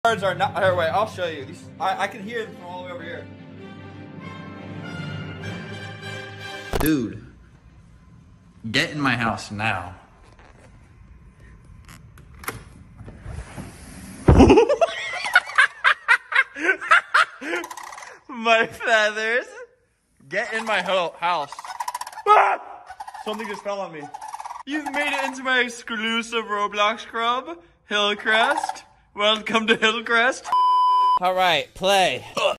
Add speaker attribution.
Speaker 1: Birds are not. Here, wait, I'll show you. These, I can hear them from all the way over here.
Speaker 2: Dude, get in my house now.
Speaker 1: My feathers. Get in my house. Ah! Something just fell on me. You've made it into my exclusive Roblox club, Hillcrest. Welcome to Hillcrest. All right, play.